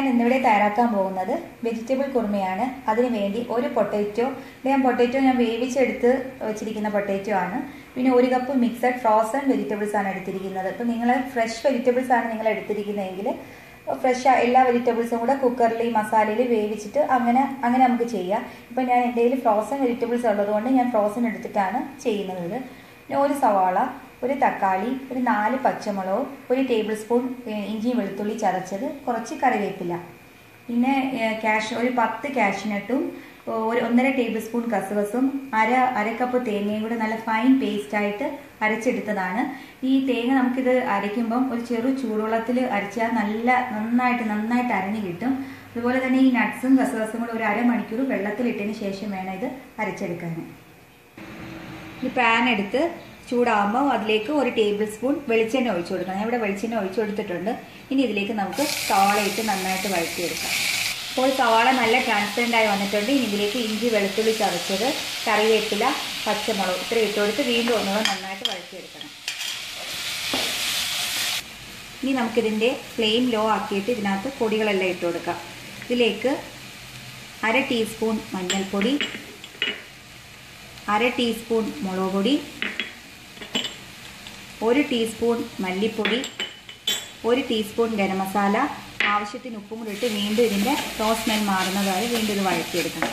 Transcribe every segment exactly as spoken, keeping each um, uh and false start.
ഞാൻ ഇന്നിവിടെ തയ്യാറാക്കാൻ പോകുന്നത് വെജിറ്റബിൾ കുറുമയാണ്. അതിനുവേണ്ടി ഒരു പൊട്ടറ്റോ, ഞാൻ പൊട്ടറ്റോ ഞാൻ വേവിച്ചെടുത്ത് വെച്ചിരിക്കുന്ന പൊട്ടറ്റോ ആണ്. പിന്നെ ഒരു കപ്പ് മിക്സഡ് ഫ്രോസൺ വെജിറ്റബിൾസ് ആണ് എടുത്തിരിക്കുന്നത്. ഇപ്പം നിങ്ങൾ ഫ്രഷ് വെജിറ്റബിൾസ് ആണ് നിങ്ങൾ എടുത്തിരിക്കുന്നതെങ്കിൽ ഫ്രഷ് എല്ലാ വെജിറ്റബിൾസും കൂടെ കുക്കറിൽ ഈ മസാലയിൽ വേവിച്ചിട്ട് അങ്ങനെ അങ്ങനെ നമുക്ക് ചെയ്യാം. ഇപ്പം ഞാൻ എൻ്റെ കയ്യിൽ ഫ്രോസൺ വെജിറ്റബിൾസ് ഉള്ളതുകൊണ്ട് ഞാൻ ഫ്രോസൺ എടുത്തിട്ടാണ് ചെയ്യുന്നത്. പിന്നെ ഒരു സവാള, ഒരു തക്കാളി, ഒരു നാല് പച്ചമുളക്, ഒരു ടേബിൾ സ്പൂൺ ഇഞ്ചി വെളുത്തുള്ളി ചതച്ചത്, കുറച്ച് കറിവേപ്പില, പിന്നെ കാഷ് ഒരു പത്ത് കാഷ്നട്ടും ഒരു ഒന്നര ടേബിൾ സ്പൂൺ കസുകസും അര അര കപ്പ് തേങ്ങയും കൂടെ നല്ല ഫൈൻ പേസ്റ്റായിട്ട് അരച്ചെടുത്തതാണ്. ഈ തേങ്ങ നമുക്കിത് അരയ്ക്കുമ്പം ഒരു ചെറു ചൂടുവെള്ളത്തിൽ അരച്ചാൽ നല്ല നന്നായിട്ട് നന്നായിട്ട് അരഞ്ഞു കിട്ടും. അതുപോലെ തന്നെ ഈ നട്ട്സും കസുകസും കൂടെ ഒരു അരമണിക്കൂർ വെള്ളത്തിലിട്ടതിന് ശേഷം വേണം ഇത് അരച്ചെടുക്കാൻ. ഈ പാൻ എടുത്ത് ചൂടാകുമ്പോൾ അതിലേക്ക് ഒരു ടേബിൾ സ്പൂൺ വെളിച്ചെണ്ണ ഒഴിച്ചു കൊടുക്കണം. ഞാൻ ഇവിടെ വെളിച്ചെണ്ണ ഒഴിച്ചു കൊടുത്തിട്ടുണ്ട്. ഇനി ഇതിലേക്ക് നമുക്ക് സവാള ഇട്ട് നന്നായിട്ട് വഴറ്റിയെടുക്കാം. അപ്പോൾ സവാള നല്ല ട്രാൻസ്പെറൻ്റ് ആയി വന്നിട്ടുണ്ട്. ഇനി ഇതിലേക്ക് ഇഞ്ചി വെളുത്തുള്ളി ചതച്ചത്, കറിവേപ്പില, പച്ചമുളക് ഇത്ര ഇട്ട് കൊടുത്ത് വീണ്ടും ഒന്നുകൂടെ നന്നായിട്ട് വഴറ്റിയെടുക്കണം. ഇനി നമുക്കിതിൻ്റെ ഫ്ലെയിം ലോ ആക്കിയിട്ട് ഇതിനകത്ത് പൊടികളെല്ലാം ഇട്ട് കൊടുക്കാം. ഇതിലേക്ക് അര ടീസ്പൂൺ മഞ്ഞൾപ്പൊടി, അര ടീസ്പൂൺ മുളക് പൊടി, ഒരു ടീസ്പൂൺ മല്ലിപ്പൊടി, ഒരു ടീസ്പൂൺ ഗരം മസാല, ആവശ്യത്തിന് ഉപ്പും കൂടി ഇട്ട് വീണ്ടും ഇതിൻ്റെ റോസ് സ്മെൽ മാറുന്നതായി വീണ്ടും ഇത് വഴറ്റിയെടുക്കണം.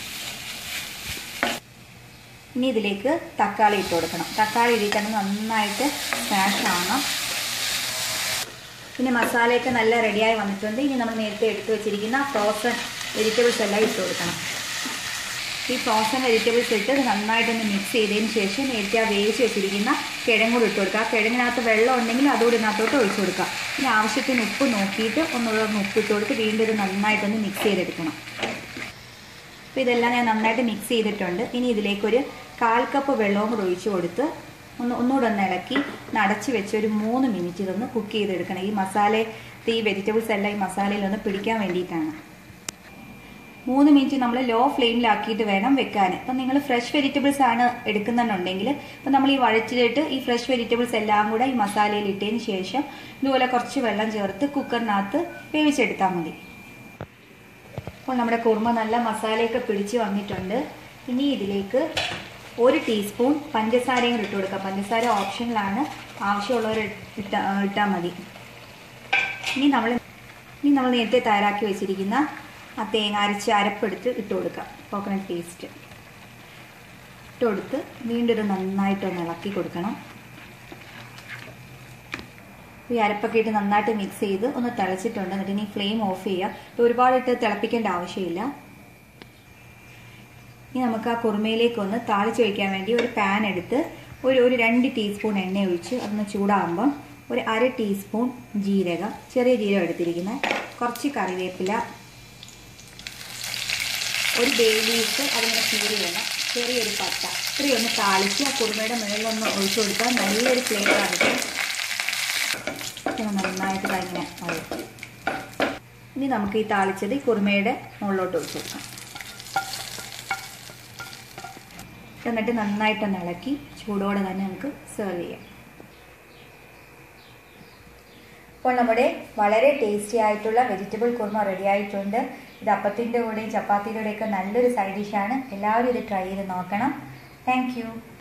ഇനി ഇതിലേക്ക് തക്കാളി ഇട്ട് കൊടുക്കണം. തക്കാളി ഇതിൽ നന്നായിട്ട് സ്മാഷ് ആവണം. പിന്നെ മസാലയൊക്കെ നല്ല റെഡിയായി വന്നിട്ടുണ്ട്. ഇനി നമ്മൾ നേരത്തെ എടുത്തു വെച്ചിരിക്കുന്ന ഫ്രോസൺ വെജിറ്റബിൾസ് എല്ലാം ഇട്ട് കൊടുക്കണം. ഈ ഫ്രോസൺ വെജിറ്റബിൾസ് ഇട്ട് നന്നായിട്ടൊന്ന് മിക്സ് ചെയ്തതിന് ശേഷം നേരത്തെ ആ വേവിച്ച് വെച്ചിരിക്കുന്ന കിഴങ്ങ് കൂടി ഇട്ട് കൊടുക്കുക. ആ കിഴങ്ങിനകത്ത് വെള്ളം ഉണ്ടെങ്കിൽ അതുകൂടി ഇതിനകത്തോട്ട് ഒഴിച്ചു കൊടുക്കുക. പിന്നെ ആവശ്യത്തിന് ഉപ്പ് നോക്കിയിട്ട് ഒന്നുകൂടെ ഒന്ന് ഉപ്പിട്ട് കൊടുത്ത് വീണ്ടും ഇത് നന്നായിട്ടൊന്ന് മിക്സ് ചെയ്തെടുക്കണം. അപ്പോൾ ഇതെല്ലാം ഞാൻ നന്നായിട്ട് മിക്സ് ചെയ്തിട്ടുണ്ട്. ഇനി ഇതിലേക്കൊരു കാൽ കപ്പ് വെള്ളവും കൂടി ഒഴിച്ച് കൊടുത്ത് ഒന്ന് ഒന്നുകൂടെ ഒന്ന് ഇളക്കി അടച്ച് വെച്ച് ഒരു മൂന്ന് മിനിറ്റ് ഇതൊന്ന് കുക്ക് ചെയ്തെടുക്കണം. ഈ മസാല ഈ വെജിറ്റബിൾസ് എല്ലാം ഈ മസാലയിലൊന്ന് പിടിക്കാൻ വേണ്ടിയിട്ടാണ്. മൂന്ന് മിനിറ്റ് നമ്മൾ ലോ ഫ്ലെയിമിലാക്കിയിട്ട് വേണം വെക്കാൻ. അപ്പം നിങ്ങൾ ഫ്രഷ് വെജിറ്റബിൾസ് ആണ് എടുക്കുന്നുണ്ടെങ്കിൽ ഇപ്പം നമ്മൾ ഈ വഴറ്റിയിട്ട് ഈ ഫ്രഷ് വെജിറ്റബിൾസ് എല്ലാം കൂടെ ഈ മസാലയിൽ ഇട്ടതിന് ശേഷം ഇതുപോലെ കുറച്ച് വെള്ളം ചേർത്ത് കുക്കറിനകത്ത് വേവിച്ചെടുത്താൽ മതി. അപ്പോൾ നമ്മുടെ കുറുമ നല്ല മസാലയൊക്കെ പിടിച്ച് വന്നിട്ടുണ്ട്. ഇനി ഇതിലേക്ക് ഒരു ടീസ്പൂൺ പഞ്ചസാരയും കൂടി ഇട്ട് കൊടുക്കാം. പഞ്ചസാര ഓപ്ഷനിലാണ്, ആവശ്യമുള്ളവർ ഇട്ട ഇട്ടാൽ മതി. ഇനി നമ്മൾ ഇനി നമ്മൾ നേരത്തെ തയ്യാറാക്കി വെച്ചിരിക്കുന്ന ആ തേങ്ങ അരച്ച് അരപ്പെടുത്ത് ഇട്ട് കൊടുക്കാം. കോക്കനട്ട് പേസ്റ്റ് ഇട്ട് കൊടുത്ത് വീണ്ടും ഇത് നന്നായിട്ടൊന്ന് ഇളക്കി കൊടുക്കണം. ഈ അരപ്പൊക്കെ ഇട്ട് നന്നായിട്ട് മിക്സ് ചെയ്ത് ഒന്ന് തിളച്ചിട്ടുണ്ട്. എന്നിട്ട് ഇനി ഫ്ലെയിം ഓഫ് ചെയ്യുക. ഒരുപാട് ഇട്ട് തിളപ്പിക്കേണ്ട ആവശ്യമില്ല. ഇനി നമുക്ക് ആ കുറുമയിലേക്ക് ഒന്ന് താളിച്ച് വയ്ക്കാൻ വേണ്ടി ഒരു പാൻ എടുത്ത് ഒരു ഒരു രണ്ട് ടീസ്പൂൺ എണ്ണ ഒഴിച്ച് അതൊന്ന് ചൂടാകുമ്പം ഒരു അര ടീസ്പൂൺ ജീരകം, ചെറിയ ജീരകം എടുത്തിരിക്കുന്നത്, കുറച്ച് കറിവേപ്പില, ഒരു ബേ ലീഫ് അതിങ്ങനെ കീറി വേണം, ചെറിയൊരു പട്ട ഇത്രയും ഒന്ന് താളിച്ച് ആ കുറുമയുടെ മുകളിലൊന്ന് ഒഴിച്ചു കൊടുത്താൽ നല്ലൊരു ഫ്ലേവറാണ് കിട്ടും. നന്നായിട്ട് തന്നെ വഴറ്റി ഇനി നമുക്ക് ഈ താളിച്ചത് ഈ കുറുമയുടെ മുകളിലോട്ട് ഒഴിച്ചു കൊടുക്കാം. എന്നിട്ട് നന്നായിട്ടൊന്ന് ഇളക്കി ചൂടോടെ തന്നെ നമുക്ക് സെർവ് ചെയ്യാം. അപ്പോൾ നമ്മുടെ വളരെ ടേസ്റ്റി ആയിട്ടുള്ള വെജിറ്റബിൾ കുറുമ റെഡി ആയിട്ടുണ്ട്. ഇത് അപ്പത്തിൻ്റെ കൂടെയും ചപ്പാത്തിയുടെ കൂടെയൊക്കെ നല്ലൊരു സൈഡ് ഡിഷാണ്. എല്ലാവരും ഇത് ട്രൈ ചെയ്ത് നോക്കണം. Thank U.